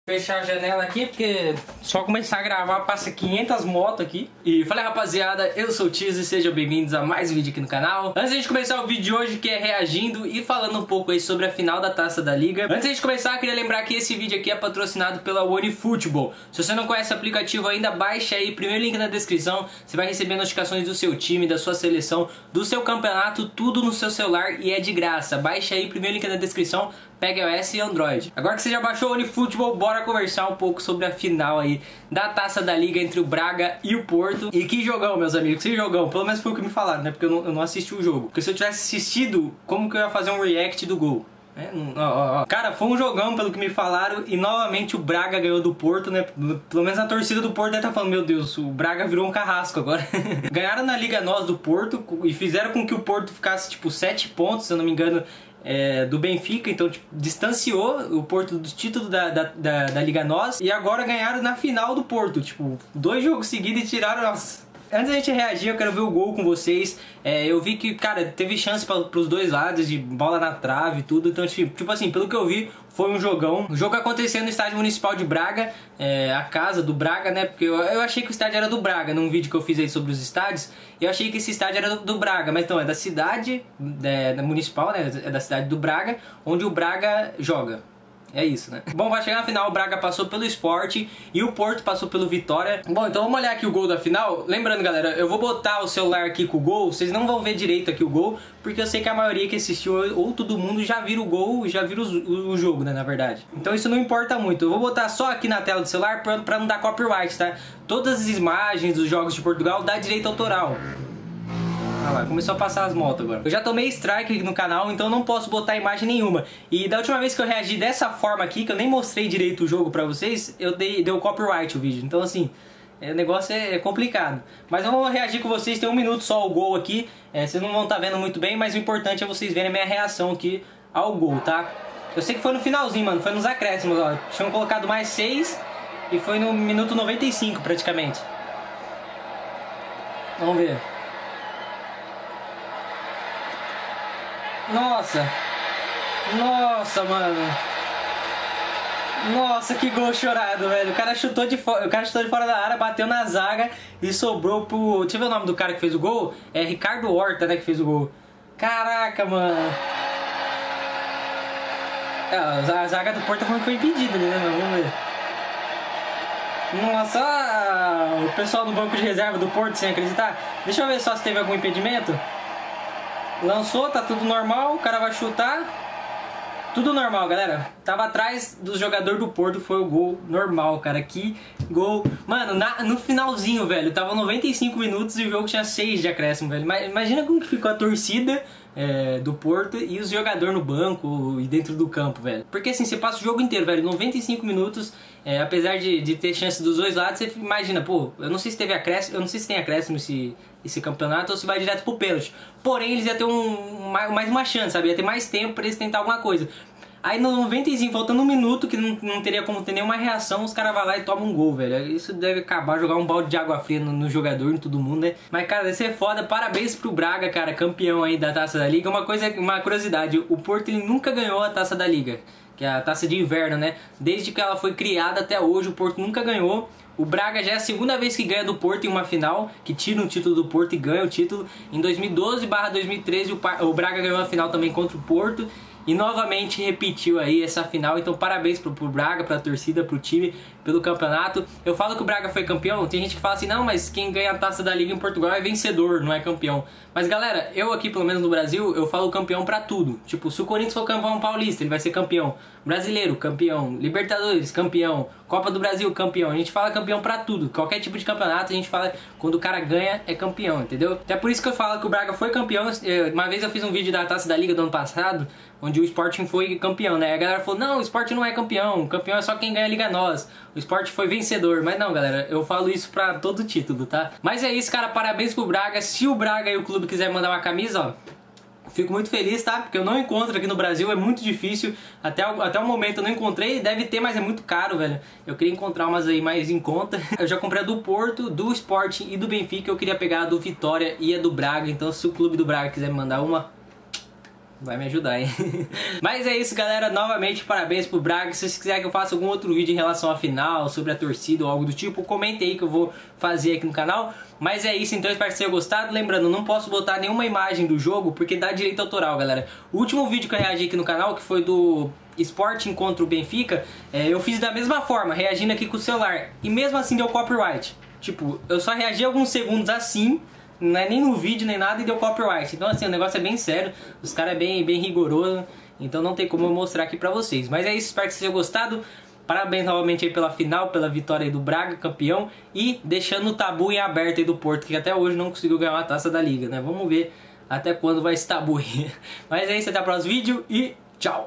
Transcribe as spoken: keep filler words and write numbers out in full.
Fechar a janela aqui, porque só começar a gravar passa quinhentas motos aqui. E fala aí, rapaziada, eu sou o Tiz e sejam bem-vindos a mais um vídeo aqui no canal. Antes de a gente começar o vídeo de hoje, que é reagindo e falando um pouco aí sobre a final da Taça da Liga. Antes de a gente começar, eu queria lembrar que esse vídeo aqui é patrocinado pela OneFootball. Se você não conhece o aplicativo ainda, baixa aí, primeiro link na descrição. Você vai receber notificações do seu time, da sua seleção, do seu campeonato, tudo no seu celular e é de graça. Baixa aí, primeiro link na descrição. Pega iOS e Android. Agora que você já baixou o OneFootball, bora conversar um pouco sobre a final aí da Taça da Liga entre o Braga e o Porto. E que jogão, meus amigos, que jogão. Pelo menos foi o que me falaram, né? Porque eu não, eu não assisti o jogo. Porque se eu tivesse assistido, como que eu ia fazer um react do gol? É, ó, ó, ó. Cara, foi um jogão pelo que me falaram. E novamente o Braga ganhou do Porto, né? Pelo menos a torcida do Porto deve estar falando: meu Deus, o Braga virou um carrasco agora. Ganharam na Liga Nós do Porto e fizeram com que o Porto ficasse tipo sete pontos, se eu não me engano, É, do Benfica. Então tipo, distanciou o Porto do título da, da, da, da Liga Nós. E agora ganharam na final do Porto. Tipo, dois jogos seguidos e tiraram... Nossa. Antes da gente reagir, eu quero ver o gol com vocês. é, Eu vi que, cara, teve chance para os dois lados, de bola na trave e tudo. Então, tipo, tipo assim, pelo que eu vi, foi um jogão. O jogo aconteceu no Estádio Municipal de Braga, é, a casa do Braga, né? Porque eu, eu achei que o estádio era do Braga, num vídeo que eu fiz aí sobre os estádios. Eu achei que esse estádio era do, do Braga, mas então é da cidade, é, da Municipal, né? É da cidade do Braga, onde o Braga joga. É isso, né? Bom, vai chegar na final, o Braga passou pelo Sport e o Porto passou pelo Vitória. Bom, então vamos olhar aqui o gol da final. Lembrando, galera, eu vou botar o celular aqui com o gol. Vocês não vão ver direito aqui o gol, porque eu sei que a maioria que assistiu, ou todo mundo, já viram o gol, já viram o, o jogo, né, na verdade. Então isso não importa muito. Eu vou botar só aqui na tela do celular pra, pra não dar copyright, tá? Todas as imagens dos jogos de Portugal dá direito autoral. Ah lá, começou a passar as motos agora. Eu já tomei strike aqui no canal, então não posso botar imagem nenhuma. E da última vez que eu reagi dessa forma aqui, que eu nem mostrei direito o jogo pra vocês, eu dei, deu copyright o vídeo. Então assim, é, o negócio é complicado. Mas eu vou reagir com vocês, tem um minuto só o gol aqui. É, vocês não vão estar vendo muito bem, mas o importante é vocês verem a minha reação aqui ao gol, tá? Eu sei que foi no finalzinho, mano, foi nos acréscimos, ó. Tinham colocado mais seis e foi no minuto noventa e cinco praticamente. Vamos ver. Nossa, nossa, mano. Nossa, que gol chorado, velho. O cara chutou de fora, o cara chutou de fora da área, bateu na zaga e sobrou pro... Deixa eu ver o nome do cara que fez o gol. É Ricardo Horta, né, que fez o gol. Caraca, mano. É, a zaga do Porto foi impedida, né, mano? Vamos ver. Nossa, o pessoal do banco de reserva do Porto, sem acreditar. Deixa eu ver só se teve algum impedimento. Lançou, tá tudo normal, o cara vai chutar. Tudo normal, galera. Tava atrás do jogador do Porto, foi o gol normal, cara. Que gol. Mano, na, no finalzinho, velho, tava noventa e cinco minutos e o jogo tinha seis de acréscimo, velho. Imagina como que ficou a torcida é, do Porto e os jogadores no banco e dentro do campo, velho. Porque assim, você passa o jogo inteiro, velho, noventa e cinco minutos, é, apesar de, de ter chance dos dois lados, você imagina, pô, eu não sei se teve acréscimo, eu não sei se tem acréscimo esse, esse campeonato ou se vai direto pro pênalti. Porém, eles iam ter um, mais uma chance, sabe? Ia ter mais tempo pra eles tentar alguma coisa. Aí no noventa e cinco, faltando um minuto, que não, não teria como ter nenhuma reação, os caras vão lá e tomam um gol, velho. Isso deve acabar, jogar um balde de água fria no, no jogador, em todo mundo, né? Mas, cara, deve ser foda. Parabéns pro Braga, cara, campeão aí da Taça da Liga. Uma coisa, uma curiosidade, o Porto ele nunca ganhou a Taça da Liga, que é a Taça de Inverno, né? Desde que ela foi criada até hoje, o Porto nunca ganhou. O Braga já é a segunda vez que ganha do Porto em uma final, que tira um título do Porto e ganha o título. Em dois mil e doze barra dois mil e treze, o, o Braga ganhou a final também contra o Porto. E novamente repetiu aí essa final. Então parabéns pro, pro Braga, pra torcida, pro time, pelo campeonato. Eu falo que o Braga foi campeão. Tem gente que fala assim: não, mas quem ganha a Taça da Liga em Portugal é vencedor, não é campeão. Mas galera, eu aqui pelo menos no Brasil, eu falo campeão pra tudo. Tipo, se o Corinthians for campeão paulista, ele vai ser campeão. Brasileiro, campeão. Libertadores, campeão. Copa do Brasil, campeão. A gente fala campeão pra tudo. Qualquer tipo de campeonato a gente fala quando o cara ganha é campeão, entendeu? Até por isso que eu falo que o Braga foi campeão. Uma vez eu fiz um vídeo da Taça da Liga do ano passado, onde o Sporting foi campeão, né? A galera falou: não, o Sporting não é campeão, o campeão é só quem ganha a Liga Nós. O Sporting foi vencedor. Mas não, galera, eu falo isso pra todo título, tá? Mas é isso, cara, parabéns pro Braga. Se o Braga e o clube quiser mandar uma camisa, ó, fico muito feliz, tá? Porque eu não encontro aqui no Brasil, é muito difícil. Até o, até o momento eu não encontrei, deve ter, mas é muito caro, velho. Eu queria encontrar umas aí mais em conta. Eu já comprei a do Porto, do Sporting e do Benfica. Eu queria pegar a do Vitória e a do Braga. Então se o clube do Braga quiser me mandar uma, Vai me ajudar, hein? Mas é isso, galera. Novamente, parabéns pro Braga. Se vocês quiserem que eu faça algum outro vídeo em relação à final, sobre a torcida ou algo do tipo, comente aí que eu vou fazer aqui no canal. Mas é isso, então espero que vocês tenham gostado. Lembrando, não posso botar nenhuma imagem do jogo porque dá direito autoral, galera. O último vídeo que eu reagi aqui no canal, que foi do Sporting contra o Benfica, é, eu fiz da mesma forma, reagindo aqui com o celular. E mesmo assim deu copyright. Tipo, eu só reagi alguns segundos assim, não é nem no vídeo nem nada, e deu copyright. Então assim, o negócio é bem sério, os caras é bem, bem rigoroso, então não tem como eu mostrar aqui pra vocês. Mas é isso, espero que vocês tenham gostado. Parabéns novamente aí pela final, pela vitória aí do Braga, campeão. E deixando o tabu em aberto aí do Porto, que até hoje não conseguiu ganhar uma taça da Liga, né? Vamos ver até quando vai esse tabu aí. Mas é isso, até o próximo vídeo e tchau!